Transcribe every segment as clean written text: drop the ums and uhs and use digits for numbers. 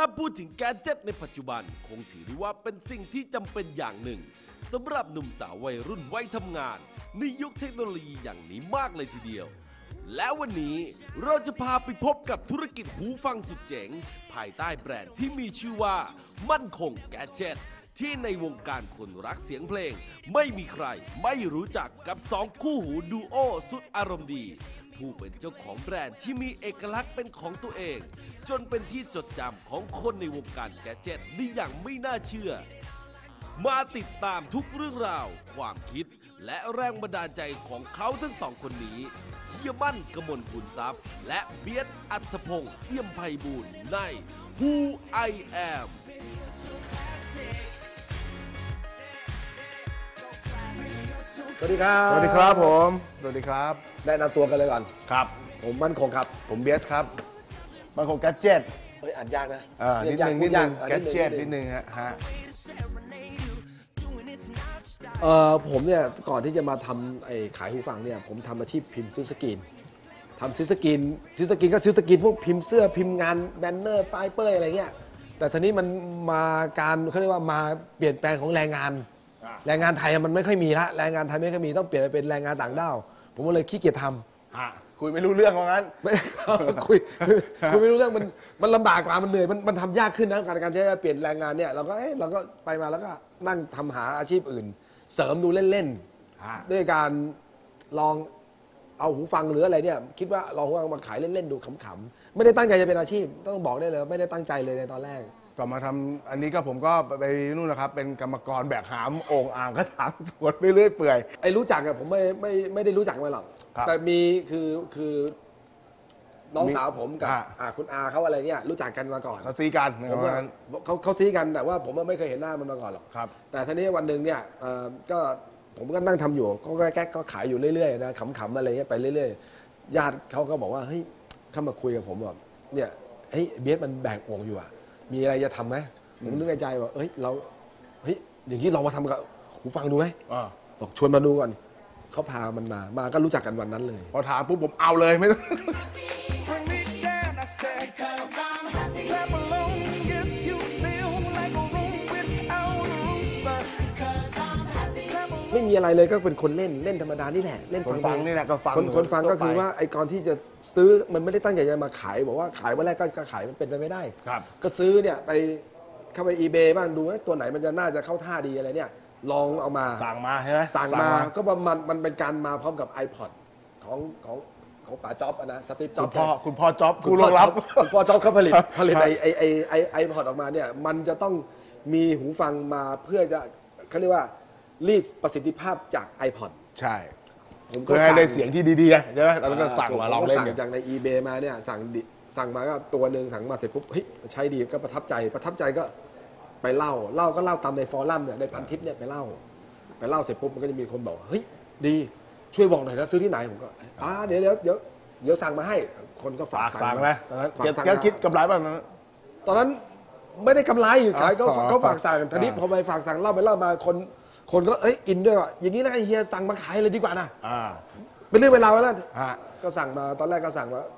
พูดถึงแกดเจ็ตในปัจจุบันคงถือได้ว่าเป็นสิ่งที่จำเป็นอย่างหนึ่งสำหรับหนุ่มสาววัยรุ่นวัยทำงานในยุคเทคโนโลยีอย่างนี้มากเลยทีเดียว และวันนี้เราจะพาไปพบกับธุรกิจหูฟังสุดเจ๋งภายใต้แบรนด์ที่มีชื่อว่ามั่นคงแกดเจ็ตที่ในวงการคนรักเสียงเพลงไม่มีใครไม่รู้จักกับ2คู่หูดูโอสุดอารมณ์ดีผู้เป็นเจ้าของแบรนด์ที่มีเอกลักษณ์เป็นของตัวเองจนเป็นที่จดจำของคนในวงการแกดเจ็ตได้อย่างไม่น่าเชื่อมาติดตามทุกเรื่องราวความคิดและแรงบันดาลใจของเขาทั้งสองคนนี้เฮียมั่นกมลบุญทรัพย์และเบียดอัธพงษ์เอี่ยมไพบูลย์ใน Who I Am สวัสดีครับสวัสดีครับผมสวัสดีครับแนะนำตัวกันเลยก่อนครับผมมั่นคงครับผมเบสครับมั่นคงแกดเจ็ตเฮ้ยอ่านยากนะนิดนึงแกดเจ็ตนิดนึงฮะผมเนี่ยก่อนที่จะมาทำขายหูฟังเนี่ยผมทำอาชีพพิมพ์ซื้อสกรีนทำซื้อสกรีนก็ซื้อสกรีนพวกพิมพ์เสื้อพิมพ์งานแบนเนอร์ป้ายเป้ยอะไรเงี้ยแต่ทีนี้มันมาการเขาเรียกว่ามาเปลี่ยนแปลงของแรงงานไทยมันไม่ค่อยมีละแรงงานไทยไม่ค่อยมีต้องเปลี่ยนไปเป็นแรงงานต่างด้าวผมก็เลยขี้เกียจทำคุยไม่รู้เรื่องว่างั้นคุยไม่รู้เรื่องมันลำบากกว่ามันเหนื่อยมันทำยากขึ้นนะการที่จะเปลี่ยนแรงงานเนี่ยเราก็ไปมาแล้วก็นั่งทำหาอาชีพอื่นเสริมดูเล่นๆด้วยการลองเอาหูฟังหรืออะไรเนี่ยคิดว่าลองหูฟังมาขายเล่นๆดูขำๆไม่ได้ตั้งใจจะเป็นอาชีพต้องบอกได้เลยไม่ได้ตั้งใจเลยในตอนแรกก็มาทำอันนี้ก็ผมก็ไปนู่นนะครับเป็นกรรมกรแบกหามโอ่งอ่างกระถางสวนไปเรื่อยเปื่อยรู้จักอะผมไม่ได้รู้จักมาหรอกแต่มีคือน้องสาวผมกับคุณอาเขาอะไรเนี่ยรู้จักกันมาก่อนเขาซีกันเขาซีกันแต่ว่าผมไม่เคยเห็นหน้ามันมาก่อนหรอกแต่ทีนี้วันหนึ่งเนี่ยก็ผมก็นั่งทำอยู่ก็ขายอยู่เรื่อยๆนะขำๆอะไรเงี้ยไปเรื่อยๆญาติเขาก็บอกว่าเฮ้ยเข้ามาคุยกับผมบอกเนี่ยเฮ้ยเบสมันแบกโอ่งอยู่อะมีอะไรจะทำไหมผมนึกในใจว่าเฮ้ยอย่างนี้ลองมาทำกับหูฟังดูไหมบอกชวนมาดูก่อนเขาพามันมาก็รู้จักกันวันนั้นเลยพอถามปุ๊บผมเอาเลยไม่ไม่มีอะไรเลยก็เป็นคนเล่นธรรมดานี่แหละเล่นฟังนี่แหละก็ฟังคนฟังก็คือว่าไอ้ก่อนที่จะซื้อมันไม่ได้ตั้งใจจะมาขายบอกว่าขายวันแรกก็ขายมันเป็นไปไม่ได้ก็ซื้อเนี่ยไปเข้าไป eBay บ้างดูว่าตัวไหนมันจะน่าจะเข้าท่าดีอะไรเนี่ยลองเอามาสั่งมาใช่ไหมสั่งมาก็มันเป็นการมาพร้อมกับ iPod ของป๋าจ๊อบนะสตีฟจ๊อบคุณพ่อจ๊อบคุณรองรับคุณพ่อจ๊อบเขาผลิตไอพอดออกมาเนี่ยมันจะต้องมีหูฟังมาเพื่อจะเขาเรียกว่ารีดประสิทธิภาพจาก iPod ใช่ผมก็ให้ได้เสียงที่ดีๆใช่ไหมแล้วก็สั่งมาลองเล่นสั่งจากใน eBay มาเนี่ยสั่งมาก็ตัวหนึ่งสั่งมาเสร็จปุ๊บเฮ้ยใช้ดีก็ประทับใจก็ไปเล่าตามในฟอรัมเนี่ยในพันทิปเนี่ยไปเล่าเสร็จปุ๊บมันก็จะมีคนบอกเฮ้ยดีช่วยบอกหน่อยนะซื้อที่ไหนผมก็เดี๋ยวสั่งมาให้คนก็ฝากสั่งนะจะคิดกำไรบ้างนะตอนนั้นไม่ได้กำไรขายเขาฝากสั่งทีนี้พอไปฝากสั่งเล่ามาคนก็อินด้วยว่าอย่างนี้นะเฮียสั่งมาขายเลยดีกว่านะเป็นเรื่องเป็นราวแล้วก็สั่งมาตอนแรกก็สั่งมา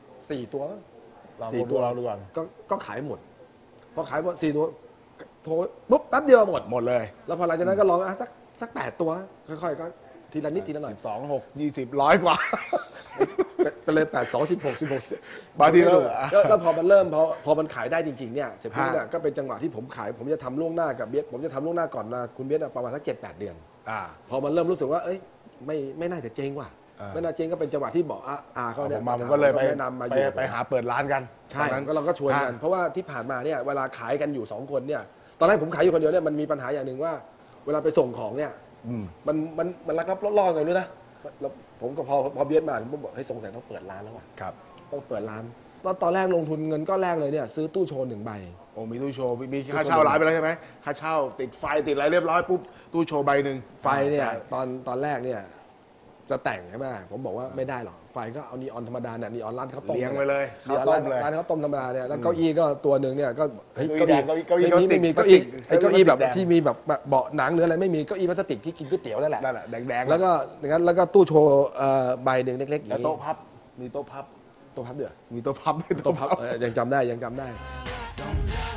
4 ตัวเราดูก่อนก็ขายหมดพอขายหมด4 ตัวโทรปุ๊บแป๊บเดียวหมดเลยแล้วพอหลังจากนั้นก็ลองสัก8 ตัวค่อยๆก็ทีละนิดทีละหน่อย 2 6 20 100 กว่าไปเลย8 2 16 บางทีแล้วพอมันเริ่มพอมันขายได้จริงๆเนี่ยเสร็จปุ๊บเนี่ยก็เป็นจังหวะที่ผมขายผมจะทำล่วงหน้ากับเบียดผมจะทำล่วงหน้าก่อนนะคุณเบียดประมาณสัก7-8 เดือนพอมันเริ่มรู้สึกว่าไม่น่าจะเจ๊งว่ะไม่น่าเจ๊งก็เป็นจังหวะที่บอกเขาเนี่ยผมก็เลยไปหาเปิดร้านกันใช่ก็เราก็ชวนกันเพราะว่าที่ผ่านมาเนี่ยเวลาขายกันอยู่2 คนเนี่ยตอนแรกผมขายอยู่คนเดียวเนี่ยมันมีปัญหาอย่างหนึ่งว่าเวลาไปส่งของเนี่ยมันรักรับล่อกันด้วยนะแล้วผมก็พอเบียดมาผมบอกให้สงสัยต้องเปิดร้านแล้วว่ะต้องเปิดร้านตอนแรกลงทุนเงินก็แรกเลยเนี่ยซื้อตู้โชว์1 ใบมีตู้โชว์มีค่าเช่าร้านไปแล้วใช่ไหมค่าเช่าติดไฟติดอะไรเรียบร้อยปุ๊บตู้โชว์ใบหนึ่งไฟเนี่ยตอนแรกเนี่ยจะแต่งใช่ไหมผมบอกว่าไม่ได้หรอกไฟก็เอานีออนธรรมดาเนี่ยนีออนร้านเขาต้มเลี้ยงไปเลยร้านเขาต้มธรรมดาเนี่ยแล้วเก้าอี้ก็ตัวหนึ่งเนี่ยก็เก้าอี้ไม่มีเก้าอี้แบบที่มีแบบเบาะหนังหรืออะไรไม่มีเก้าอี้พลาสติกที่กินก๋วยเตี๋ยวนั่นแหละแดงๆแล้วก็ตู้โชว์ใบหนึ่งเล็กๆอย่างนี้โต๊ะพับมีโต๊ะพับเดือดมีโต๊ะพับยังจำได้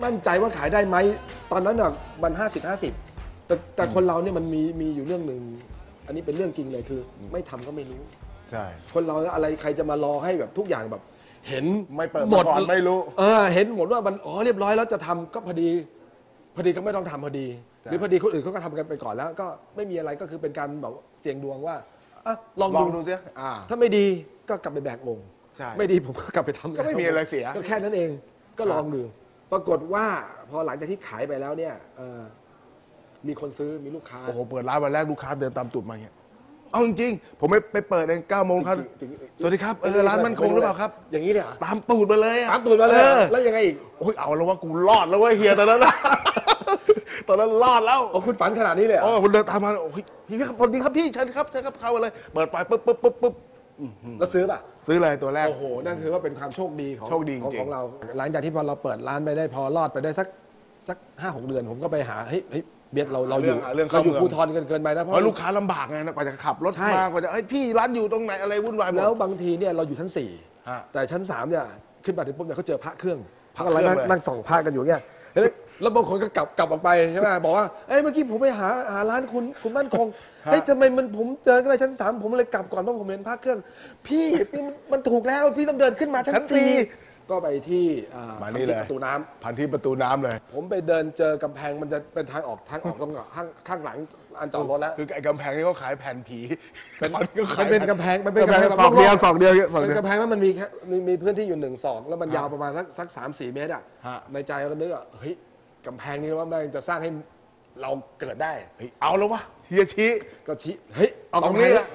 มั่นใจว่าขายได้ไหมตอนนั้นอ่ะมัน50-50แต่คนเราเนี่ยมันมีอยู่เรื่องหนึ่งอันนี้เป็นเรื่องจริงเลยคือ ไม่ทำก็ไม่รู้ใช่คนเราอะไรใครจะมารอให้แบบทุกอย่างแบบ เห็นไม่เปิดหมมาดก่อนไม่รู้เห็นหมดว่ามันเรียบร้อยแล้วจะทำก็พอดีก็ไม่ต้องทำพอดีใช่หรือพอดีคนอื่นเขาก็ทำกันไปก่อนแล้ว ก็ไม่มีอะไรก็คือเป็นการแบบเสี่ยงดวงว่าอ่ะลองลองดูดูซิถ้าไม่ดีก็กลับไปแบกองค์ใช่ไม่ดีผมก็กลับไปทำก็ไม่มีอะไรเสียก็แค่นั้นเองก็ลองดูปรากฏว่าพอหลังจากที่ขายไปแล้วเนี่ยมีคนซื้อมีลูกค้าโอ้โหเปิดร้านวันแรกลูกค้าเดินตามตูดมาอย่างเงี้ยเอาจริงๆผมไปเปิดเอง9 โมงครับจริงสวัสดีครับร้านมั่นคงหรือเปล่าครับอย่างนี้เนี่ยเหรอตามตูดมาเลยอะตามตูดมาเลยแล้วยังไงอีกโอ้ยเอาแล้วว่ากูรอดแล้วเว้ยเฮียตอนนั้นนะตอนนั้นรอดแล้วโอ้คุณฝันขนาดนี้เลยเหรโอ้อคุณเดินตามมาโอ้ยพี่ครับสวัสดีครับพี่เชิญครับเข้ามาเลยเปิดไฟปุ๊บแล้วซื้อป่ะซื้อเลยตัวแรกโอ้โห นั่นถือว่าเป็นความโชคดีของโชคดีจริงๆของเรา หลังจากที่พอเราเปิดร้านไปได้พอรอดไปได้สัก5-6 เดือน ผมก็ไปหาเฮ้ยเบียดเราอยู่เรื่องเราอยู่เข้าเมืองภูทรเกินไปนะเพเพราะราะลูกค้าลำบากไงนะกว่าจะขับรถใช่มากว่าจะพี่ร้านอยู่ตรงไหนอะไรวุ่นวายหมดแล้วบางทีเนี่ยเราอยู่ชั้นฮะ 4 แต่ชั้น 3เนี่ยขึ้นมาถึงปุ๊บเนี่ยเขาเจอพระเครื่องพระเครื่องกำลังเลยนั่งส่องพระกันอยู่เนี่ยแล้วบางคนก็กลับออกไปใช่ไหมบอกว่าเอ้ยเมื่อกี้ผมไปหาร้านคุณมั่นคงเฮ้ยทำไมผมเจอกันไปชั้น 3ผมเลยกลับก่อนเพราะผมเห็นพระเครื่อง พี่มันถูกแล้วพี่ต้องเดินขึ้นมาชั้น 4ก็ไปที่มานี่เลยประตูน้ำผ่านที่ประตูน้ำเลยผมไปเดินเจอกำแพงมันจะเป็นทางออกตรงข้างหลังอันจอดรถแล้วคือไอ้กำแพงนี่เขาขายแผ่นผีมันเป็นกำแพงมันเป็นกำแพงแบบศอกเดียวโล่งๆศอกเดียวเป็นกำแพงแล้วมันมีแค่มีพื้นที่อยู่1 ศอกแล้วมันยาวประมาณสัก3-4 เมตรอ่ะฮะในใจเราก็นึกว่าเฮ้ยกำแพงนี้ว่ามันจะสร้างให้เราเกิดได้เฮ้ยเอาแล้ววะเฮียชี้ก็ชี้เฮ้ยเอาตรงกำแพนี้งแหละ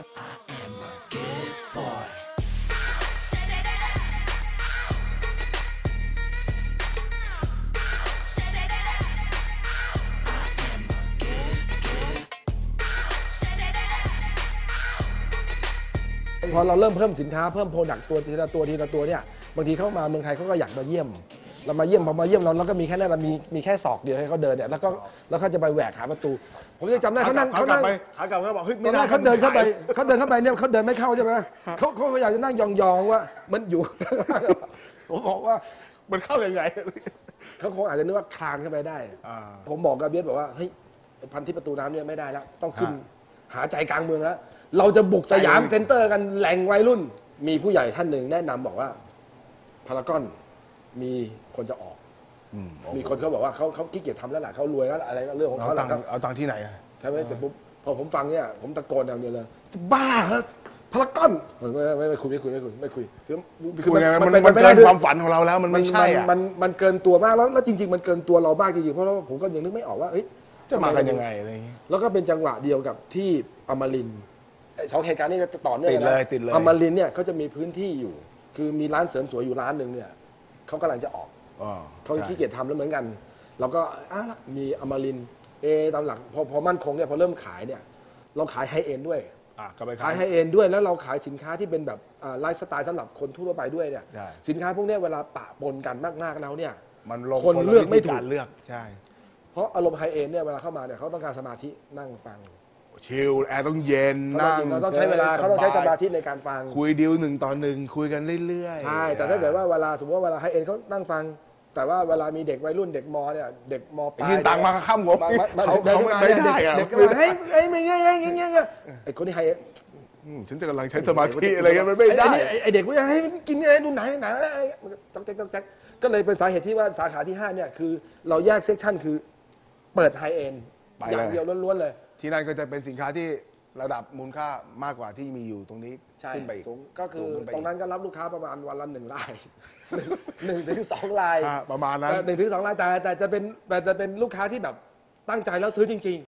พอเราเริ่มเพิ่มสินค้าเพิ่มโปรดักต์ตัวทีละตัวเนี่ยบางทีเข้ามาเมืองไทยเขาก็อยากมาเยี่ยมเรามาเยี่ยมพอมาเยี่ยมเราก็มีแค่นั้นเรามีแค่ศอกเดียวให้เขาเดินเนี่ยแล้วเขาจะไปแหวกหาประตู ผมจะจำได้เขานั่งขากลับไปขากลับเขาบอกเฮ้ยตไม่อนแรได้กเขาเดินเข้าไปเนี่ยเขาเดินไม่เข้าใช่ไหมเขาพยายามจะนั่งยองๆว่ามันอยู่ ผมบอกว่ามันเข้ายังไงเขาคงอาจจะนึกว่าคลานเข้าไปได้อ่าผมบอกกับเบียสบอกว่าเฮ้ยพันที่ประตูน้ำเนี่ยไม่ได้แล้วต้องขึ้นฮะหาใจกลางเมืองแล้วเราจะบุกสยามเซ็นเตอร์กันแหล่งวัยรุ่น มีผู้ใหญ่ท่านหนึ่งแนะนำบอกว่าพารากอนมีคนจะออก มีคนเขาบอกว่าเขาขี้เกียจทำแล้วล่ะเขารวยแล้วล่ะอะไรก็เรื่องของเอาเขาแหตัละงครับค์เอาตังค์ที่ไหนอะใช่ไหมเสร็จปุ๊บพอผมฟังเนี่ยผมตะโกนอย่างเดียวเลยจะบ้าเหรอพารากอนไม่คุยคือมันเกินความฝันของเราแล้วมันไม่ใช่อะมันเกินตัวมากแล้วจริงๆมันเกินตัวเรามากจริงๆเพราะว่าผมก็ยังนึกไม่ออกว่าเอ้ยจะมากันยังไงอะไรอย่างงี้แล้วก็เป็นจังหวะเดียวกับที่อมรินทร์ไอ้สองเหตุการณ์นี้จะต่อเนื่องติดเลยอมรินทร์เนี่ยเขาจะมีพื้นที่อยู่ คือมีร้านเสริมสวยอยู่ร้านหนึ่งเนี่ยเขากำลังจะออกอ๋อเขาขี้เกียจทำแล้วเหมือนกัน เราก็ละมีอมรินทร์ตามหลักพอมั่นคงเนี่ยพอเริ่มขายเนี่ยเราขายไฮเอ็นด้วยก็ไปขายไฮเอ็นด้วยแล้วเราขายสินค้าที่เป็นแบบไลฟ์สไตล์สำหรับคนทั่วไปด้วยเนี่ยใช่สินค้าพวกเนี้ยเวลาปะปนกันมากๆแล้วเนี่ยมันลงคนเลือกไม่ถูกการเลือกใช่เพราะอารมณ์ไฮเอ็นเนี่ยเวลาเข้ามาเนี่ยเขาต้องการสมาธินั่งฟังชิลแอร์ต้องเย็นเขาต้องใช้เวลาเขาต้องใช้สมาธิในการฟังคุยดิว1 ต่อ 1คุยกันเรื่อยๆใช่ แต่ถ้าเกิดว่าเวลาสมมติว่าเวลาไฮเอ็นเขานั่งฟัง แต่ว่าเวลามีเด็กวัยรุ่นเด็กมเนี่ยเด็กมปลายยืนตังค์มาข้ามหัวเขาเขาไม่ได้อะเด็กก็มาเฮ้ยไม่เงี้ยไอ้คนที่ไฮเอ็นฉันจะกำลังใช้สมาธิอะไรกันมันไม่ได้ไอ้เด็กพวกนี้ให้มันกินอะไรดูหนังอะไรต้องแจ๊กก็เลยเป็นสาเหตุที่ว่าสาขาที่5เนี่ยคือเราแยกเซกชันคือเปิดไฮเอ็นไปอเลยย่างเดียวล้วนๆเลยที่นั่นก็จะเป็นสินค้าที่ระดับมูลค่ามากกว่าที่มีอยู่ตรงนี้ใช่ขึ้นไปอีกสูงก็คือสูขึ้ไปตรงนั้นก็รับลูกค้าประมาณวันละ1 ราย1 ถึง 2 รายประมาณนั้น 1 ถึง 2 รายแต่จะเป็นลูกค้าที่แบบตั้งใจแล้วซื้อจริง